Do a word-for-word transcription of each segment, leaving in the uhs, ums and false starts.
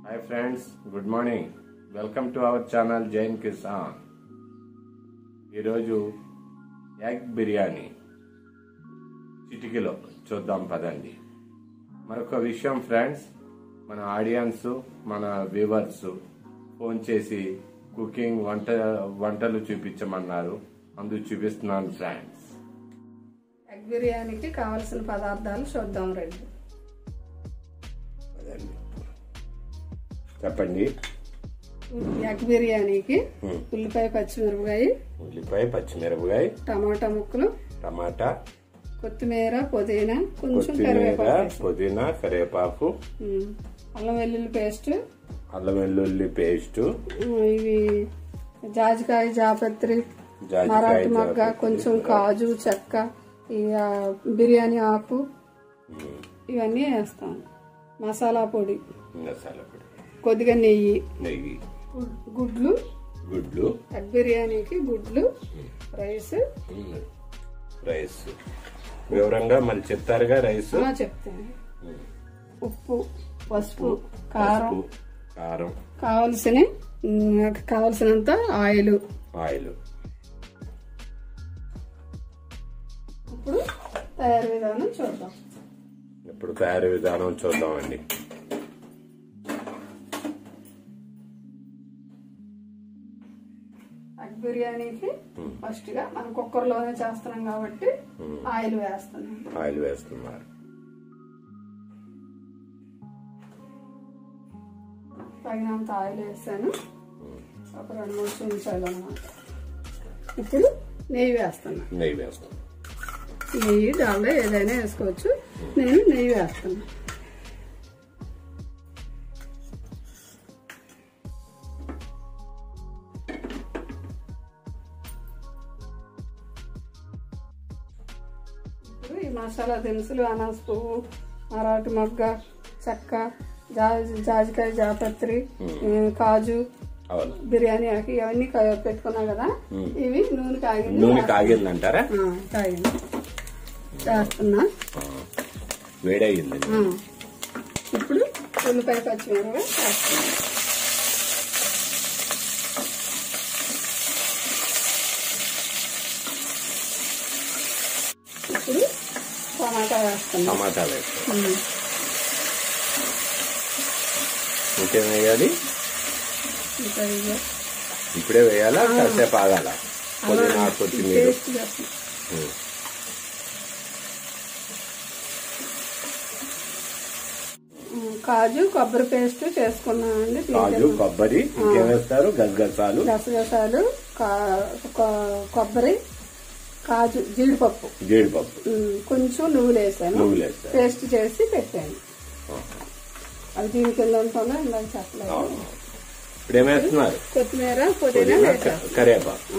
Hi friends, good morning. Welcome to our channel Jainkisan. ఈరోజు egg biryani చిటికీలో చూద్దాం పదండి. మరొక విషయం ఫ్రెండ్స్, మన ఆడియన్స్ మన వ్యూవర్స్ ఫోన్ చేసి కుకింగ్ వంట వంటలు చూపించమన్నారు, అందుకు చూపిస్తున్నాను ఫ్రెండ్స్. ఎగ్ బిర్యానీకి కావాల్సిన పదార్థాలు చూద్దాం రండి. చెప్పండి. ఎగ్ బిర్యానీకి ఉల్లిపాయ పచ్చిమిరపకాయ ఉల్లిపాయ పచ్చిమిరపకాయ టమాటా ముక్కలు టమాటా కొత్తిమీర పుదీనా కొంచెం కొత్తిమీర పుదీనా కరివేపాకు అల్లం వెల్లుల్లి పేస్ట్ అల్లం వెల్లుల్లి పేస్ట్ ఇవి జాజికాయ జాపత్రి మరాఠీ మగ్గ కొంచెం కాజు చెక్క బిర్యానీ ఆకు ఇవన్నీ వేస్తాం. మసాలా పొడి మసాలా పొడి కొద్దిగా నెయ్యి నెయ్యి గుడ్లు గుడ్లు ఎగ్ బిర్యానీకి గుడ్లు రైస్ రైస్ వివరంగా మళ్ళీ చెప్తారుగా. రైస్ చెప్తాను. ఉప్పు పసుపు కారం కారం కావలసిన కావలసినంత ఆయిల్ ఆయిల్ ఇప్పుడు తయారీ విధానం చూద్దాం. ఇప్పుడు తయారీ విధానం చూద్దామండి. ఎగ్ బిర్యానీకి ఫస్ట్ గా మనం కుక్కర్ లోనే చేస్తున్నాం కాబట్టి ఆయిల్ వేస్తున్నాం. ఆయిల్ వేస్తున్నారు. తగినంత ఆయిల్ వేసాను. ఒక రెండు మూడు నిమిషాలు అన్నమాట. ఇప్పుడు నెయ్యి వేస్తున్నా. నెయ్యి వేస్తాను. నెయ్యి డాల్డా ఏదైనా వేసుకోవచ్చు. నేను నెయ్యి వేస్తున్నా. ఇప్పుడు ఈ మసాలా దినుసులు అనాస పువ్వు మరాఠీ మగ్గ చెక్క జాజి జాజికాయ జాపత్రి కాజు బిర్యానీ ఆకి ఇవన్నీ పెట్టుకున్నాం కదా. ఇవి నూనె కాగింది నూనె కాగింది అంటారా? కాగింది చేస్తున్నా. వేడయింది. ఇప్పుడు ఉల్లిపాయ పచ్చిమిరపకాయ చేస్తున్నా. ఇప్పుడు టమాటా వేస్తున్నా. టమాటా వేస్తాం. ఇంకేం వేయాలి? ఇప్పుడే వేయాలా? కాసేపు ఆగాల? పుదీనా కొత్తిమీర కాజు కొబ్బరి పేస్ట్ చేసుకున్నామండి. కాజు కొబ్బరి ఇంకేం వేస్తారు? గసగసాలు గసగసాలు కొబ్బరి కాజు జీడిపప్పు జీడిపప్పు కొంచెం నువ్వులు వేసాను. నువ్వులు వేసాను. పేస్ట్ చేసి పెట్టాను. అది దీని కింద ఉంటుందో ఇందాక చెప్పలేదు. ఇప్పుడు ఏమేస్తున్నారు? కొత్తిమీర పుదీనా కరివేపాకు.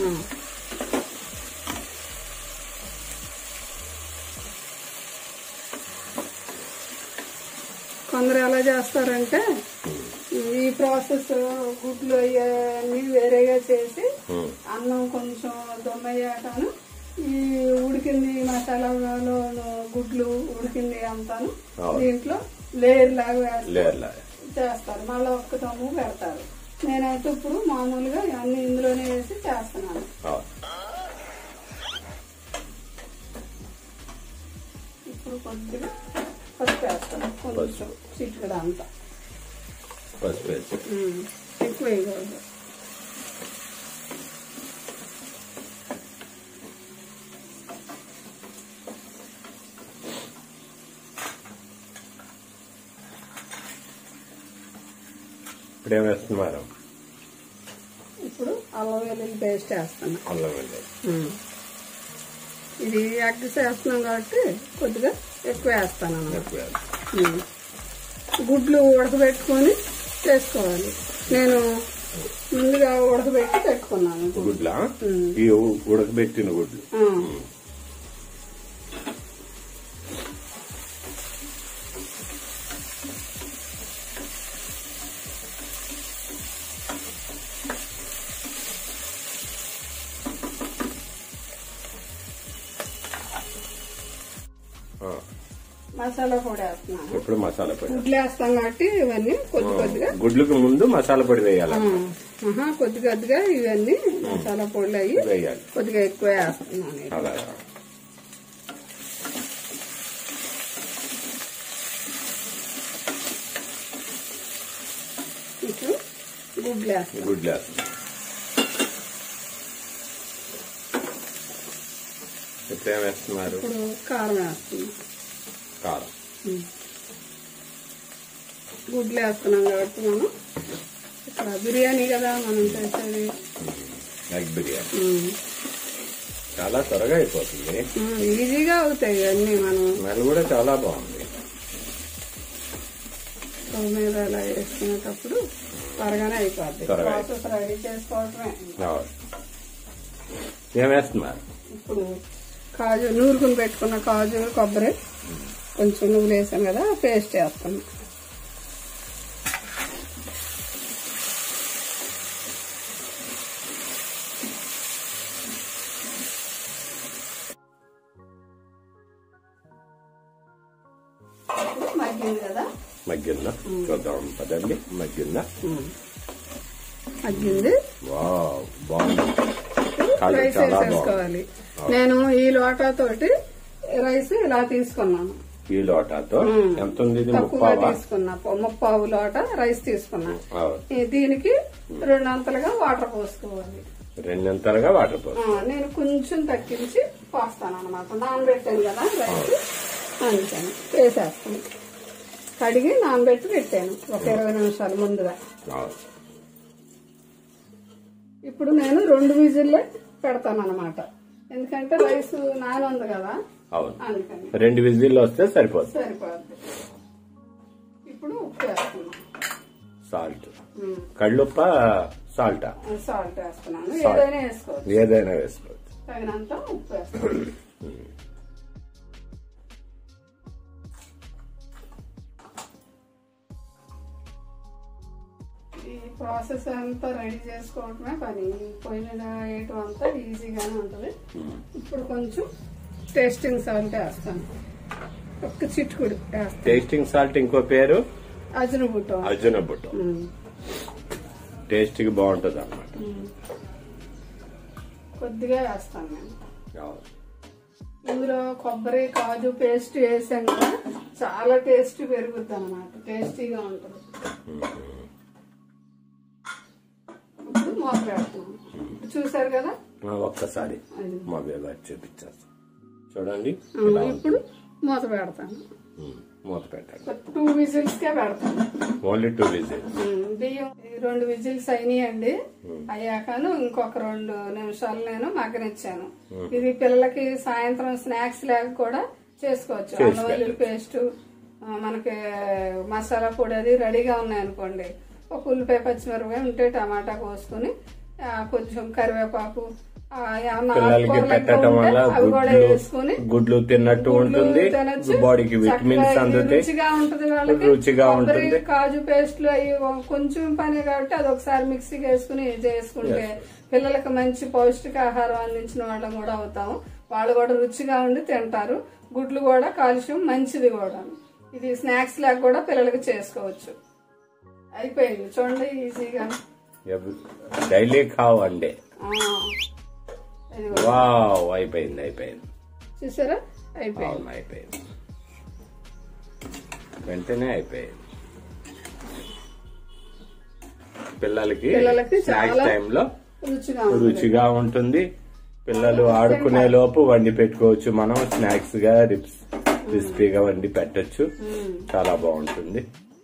కొందరు ఎలా చేస్తారంటే ఈ ప్రాసెస్ గుడ్లు అన్ని వేరేగా చేసి అన్నం కొంచెం దొమ్మయ్యాకను ఈ ఉడికింది మసాలాలో గుడ్లు ఉడికింది అంతాను దీంట్లో లేయర్ లాగా చేస్తారు. మళ్ళీ ఒక్క తమ్ము పెడతారు. నేనైతే ఇప్పుడు మామూలుగా అన్ని ఇందులోనే వేసి చేస్తున్నాను. ఇప్పుడు కొద్దిగా పసుపు వేస్తాను. కొంచెం చిట్టుకడ అంతా పసుపు ఎక్కువ వేయకూడదు. ఇప్పుడు ఏమేస్తున్నారు? ఇప్పుడు అల్లం వెల్లుల్లి పేస్ట్ వేస్తాను. అల్లం వెల్లుల్లి ఇది ఎగ్ చేస్తున్నాం కాబట్టి కొద్దిగా ఎక్కువ వేస్తాను అన్నమాట. గుడ్లు ఉడకబెట్టుకొని చేసుకోవాలి. నేను ముందుగా ఉడకబెట్టి పెట్టుకున్నాను. గుడ్ల ఉడకబెట్టిన గుడ్లు మసాలా పొడి వేస్తున్నాను. ఇప్పుడు మసాలా పొడి గుడ్లు వేస్తాం కాబట్టి ఇవన్నీ కొద్ది కొద్దిగా గుడ్లకు ముందు మసాలా పొడి వేయాలి. కొద్ది కొద్దిగా ఇవన్నీ మసాలా పొడులు అయ్యి వేయాలి. కొద్దిగా ఎక్కువ వేస్తున్నాను. ఇప్పుడు గుడ్లు వేస్తాను. గుడ్లు వేస్తాను. ఇప్పుడు ఏం వేస్తున్నారు? ఇప్పుడు కారం వేస్తున్నాం. కారం గుడ్లు వేస్తున్నాం కాబట్టి మనం ఇక్కడ బిర్యానీ కదా మనం చేసేది. ఎగ్ బిర్యానీ చాలా త్వరగా అయిపోతుంది. ఈజీగా అవుతాయి అన్ని. మనం స్మెల్ కూడా చాలా బాగుంది. స్టవ్ మీద అలా వేసుకునేటప్పుడు త్వరగానే అయిపోద్ది. ప్రాసెస్ రెడీ చేసుకోవటమే. ఏం వేస్తున్నారు? ఇప్పుడు కాజు నూరుకుని పెట్టుకున్న కాజు కొబ్బరి కొంచెం నువ్వులు వేసాను కదా, పేస్ట్ వేస్తాను. మగ్గింది కదా, మగ్గిందా చూద్దాం పదండి. మగ్గిందా? మగ్గింది. వావ్ బాగుంది. రైస్ వేసేసుకోవాలి. నేను ఈ లోటా తోటి రైస్ ఇలా తీసుకున్నాను. ఈ లోటాతో ఎంత ఉంది? తీసుకున్నా ముప్పావు లోట రైస్ తీసుకున్నా. దీనికి రెండంతలుగా వాటర్ పోసుకోవాలి. రెండంతలుగా వాటర్ పోసుకోవాలి. నేను కొంచెం తగ్గించి పోస్తాను అనమాట. నానబెట్టాను కదా రైస్, అందుకని వేసేస్తాను. కడిగి నానబెట్టి పెట్టాను ఒక ఇరవై నిమిషాలు ముందుగా. ఇప్పుడు నేను రెండు విజిల్లే పెడతాను అనమాట. ఎందుకంటే రైస్ నాన ఉంది కదా, అందుకని రెండు విజిల్లు వస్తే సరిపోతుంది. సరిపోద్ది. ఇప్పుడు ఉప్పు వేస్తున్నాను. సాల్ట్, కళ్ళుప్ప సాల్ట్ సాల్ట్ వేస్తున్నాను. ఏదైనా వేసుకోవచ్చు. ఏదైనా వేసుకోవచ్చు. తగినంత ఉప్పు వేస్తాను. ఈ ప్రాసెస్ అంతా రెడీ చేసుకోవటమే పని. పొయ్యి మీద వేయటం అంతా ఈజీగానే ఉంటది. ఇప్పుడు కొంచెం టేస్టింగ్ సాల్ట్ వేస్తాను, ఒక్క చిట్టుకుడు వేస్తాను. టేస్టింగ్ సాల్ట్ ఇంకో పేరు అజనబుట్టో. అజనబుట్టో టేస్ట్ కి బాగుంటది అన్నమాట. కొద్దిగా వేస్తాను నేను. ఇందులో కొబ్బరి కాజు పేస్ట్ వేసాం కదా, చాలా టేస్ట్ పెరుగుద్ది అన్నమాట. టేస్టీగా ఉంటుంది. ఇప్పుడు మూత పెడుతున్నాను. చూసారు కదా, ఒక్కసారి మొబైల్ చూపించారు చూడండి. ఇప్పుడు మూత పెడతాను. మూత పెట్టండి. టూ విజిల్స్ కే పెడతాను. Only two whistles. బియ్యం రెండు విజిల్స్ అయినాయండి. అయ్యాకను ఇంకొక రెండు నిమిషాలు నేను మగ్గనిచ్చాను. ఇది పిల్లలకి సాయంత్రం స్నాక్స్ లాగా కూడా చేసుకోవచ్చు. అల్లం వెల్లుల్లి పేస్ట్, మనకి మసాలా పొడి అది రెడీగా ఉన్నాయనుకోండి. ఒక ఉల్లిపాయ పచ్చిమిరపకాయ ఉంటే టమాటా కోసుకుని కొంచెం కరివేపాకు పిల్లలకి పెట్టడం వల్ల గుడ్లు తిన్నట్టు ఉంటుంది. బాడీకి విటమిన్స్ అందుతాయి. రుచిగా ఉంటుంది. వాళ్ళకి రుచిగా ఉంటుంది. కాజు పేస్ట్లు అవి కొంచెం పని కాబట్టి అది ఒకసారి మిక్సీకి వేసుకుని చేసుకుంటే పిల్లలకి మంచి పౌష్టికాహారం అందించిన వాళ్ళం కూడా అవుతాము. వాళ్ళు కూడా రుచిగా ఉండి తింటారు. గుడ్లు కూడా కాల్షియం మంచిది కూడా. ఇది స్నాక్స్ లాగా కూడా పిల్లలకి చేసుకోవచ్చు. అయిపోయింది చూడండి, ఈజీగా. డైలీ కావండి. వావ్ అయిపోయింది. అయిపోయింది చూసారా, అయిపోయింది. అయిపోయింది వెంటనే అయిపోయింది. పిల్లలకి స్నాక్స్ టైంలో రుచిగా ఉంటుంది. పిల్లలు ఆడుకునే లోపు వండి పెట్టుకోవచ్చు. మనం స్నాక్స్ గా రిప్స్ క్రిస్పీగా వండి పెట్టచ్చు. చాలా బాగుంటుంది.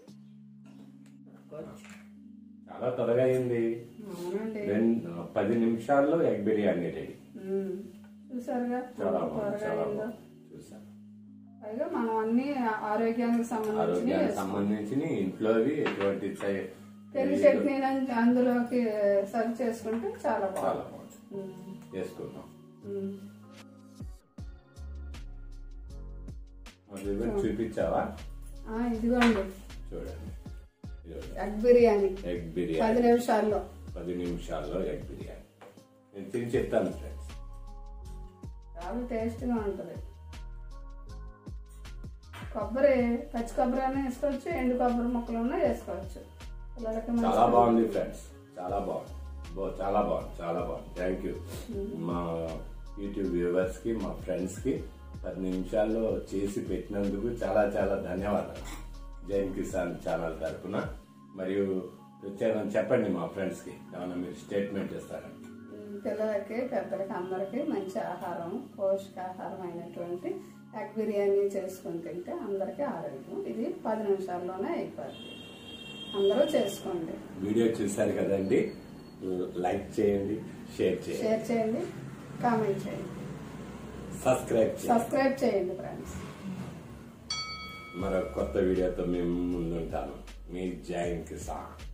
చాలా త్వరగా అయింది. పది నిమిషాల్లో ఎగ్ బిర్యానీ రెడీ. చూసారుగా, చాలా బాగుంది. చాలా బాగుంది. చూసారు. పైగా మనం అన్ని ఆరోగ్యానికి సంబంధించి ఇంట్లోవి ఎటువంటి పెరుగు చట్నీ అందులోకి సర్వ్ చేసుకుంటే చాలా చాలా బాగుంది. చేసుకుందాం. చూపించావా? ఇదిగోండి చూడండి. ఎగ్ బిర్యానీ. ఎగ్ బిర్యానీ పది నిమిషాల్లో పది నిమిషాల్లో ఎగ్ బిర్యానీ. నేను తిని చెప్తాను ఫ్రెండ్స్. చాలా టేస్ట్ గా ఉంటది. కొబ్బరి పచ్చి కొబ్బరి అయినా వేసుకోవచ్చు, ఎండు కొబ్బరి ముక్కలు వేసుకోవచ్చు. పిల్లలకి చాలా బాగుంది ఫ్రెండ్స్, చాలా బాగుంది, చాలా బాగుంది, చాలా బాగుంది. థ్యాంక్ యూ మా యూట్యూబ్ వ్యూవర్స్ కి, మా ఫ్రెండ్స్ కి పది నిమిషాల్లో చేసి పెట్టినందుకు చాలా చాలా ధన్యవాదాలు. జైన్ కిసాన్ ఛానల్ తరఫున. మరియు ప్రత్యేకంగా చెప్పండి మా ఫ్రెండ్స్ కి, ఏమన్నా మీరు స్టేట్మెంట్ ఇస్తారండి. పిల్లలకి పెద్దలకి అందరికి మంచి ఆహారం, పోషకాహారం అయినటువంటి ఎగ్ బిర్యానీ చేసుకుని తింటే అందరికి ఆరోగ్యం. ఇది పది నిమిషాల్లోనే అయిపోతుంది. అందరూ చేసుకోండి. వీడియో చూసారు కదండి, లైక్ చేయండి, షేర్ చేయండి షేర్ చేయండి కామెంట్ చేయండి, సబ్స్క్రైబ్ సబ్స్క్రైబ్ చేయండి ఫ్రెండ్స్. మరో కొత్త వీడియోతో మేము ముందుంటాను. మీ జైన్ కిసాన్.